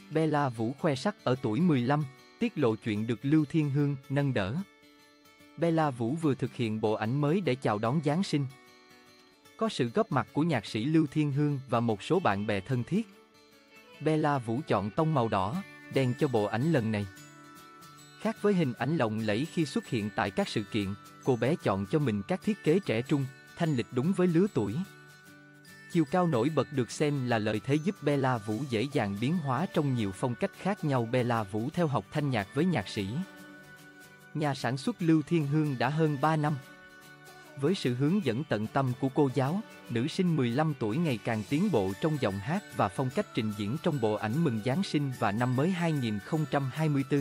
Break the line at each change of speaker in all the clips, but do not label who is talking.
Bella Vũ khoe sắc ở tuổi 15, tiết lộ chuyện được Lưu Thiên Hương nâng đỡ. Bella Vũ vừa thực hiện bộ ảnh mới để chào đón Giáng sinh. Có sự góp mặt của nhạc sĩ Lưu Thiên Hương và một số bạn bè thân thiết. Bella Vũ chọn tông màu đỏ, đen cho bộ ảnh lần này. Khác với hình ảnh lộng lẫy khi xuất hiện tại các sự kiện, cô bé chọn cho mình các thiết kế trẻ trung, thanh lịch đúng với lứa tuổi. Chiều cao nổi bật được xem là lợi thế giúp Bella Vũ dễ dàng biến hóa trong nhiều phong cách khác nhau. Bella Vũ theo học thanh nhạc với nhạc sĩ, nhà sản xuất Lưu Thiên Hương đã hơn 3 năm. Với sự hướng dẫn tận tâm của cô giáo, nữ sinh 15 tuổi ngày càng tiến bộ trong giọng hát và phong cách trình diễn trong bộ ảnh mừng Giáng sinh và năm mới 2024.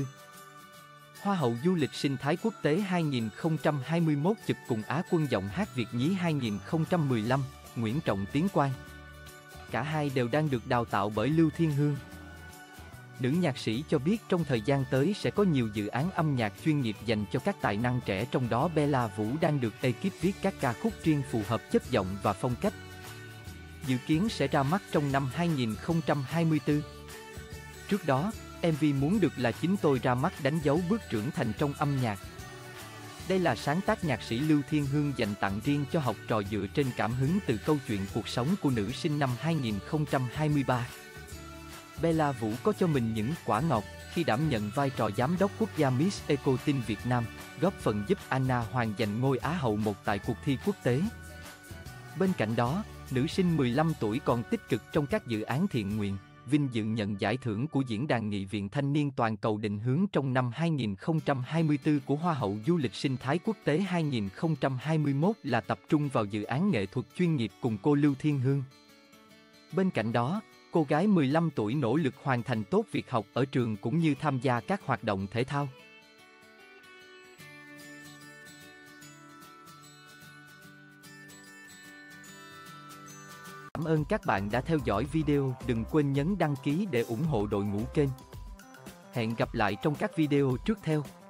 Hoa hậu du lịch sinh thái quốc tế 2021 chụp cùng Á quân giọng hát Việt nhí 2015, Nguyễn Trọng Tiến Quang. Cả hai đều đang được đào tạo bởi Lưu Thiên Hương. Nữ nhạc sĩ cho biết trong thời gian tới sẽ có nhiều dự án âm nhạc chuyên nghiệp dành cho các tài năng trẻ, trong đó Bella Vũ đang được ekip viết các ca khúc riêng phù hợp chất giọng và phong cách. Dự kiến sẽ ra mắt trong năm 2024. Trước đó, MV Muốn Được Là Chính Tôi ra mắt đánh dấu bước trưởng thành trong âm nhạc. Đây là sáng tác nhạc sĩ Lưu Thiên Hương dành tặng riêng cho học trò dựa trên cảm hứng từ câu chuyện cuộc sống của nữ sinh năm 2023. Bella Vũ có cho mình những quả ngọt khi đảm nhận vai trò giám đốc quốc gia Miss Eco Teen Việt Nam, góp phần giúp Anna Hoàng giành ngôi Á hậu 1 tại cuộc thi quốc tế. Bên cạnh đó, nữ sinh 15 tuổi còn tích cực trong các dự án thiện nguyện, vinh dự nhận giải thưởng của Diễn đàn Nghị viện Thanh niên Toàn cầu định hướng trong năm 2024 của Hoa hậu du lịch sinh thái quốc tế 2021 là tập trung vào dự án nghệ thuật chuyên nghiệp cùng cô Lưu Thiên Hương. Bên cạnh đó, cô gái 15 tuổi nỗ lực hoàn thành tốt việc học ở trường cũng như tham gia các hoạt động thể thao. Cảm ơn các bạn đã theo dõi video, đừng quên nhấn đăng ký để ủng hộ đội ngũ kênh. Hẹn gặp lại trong các video tiếp theo.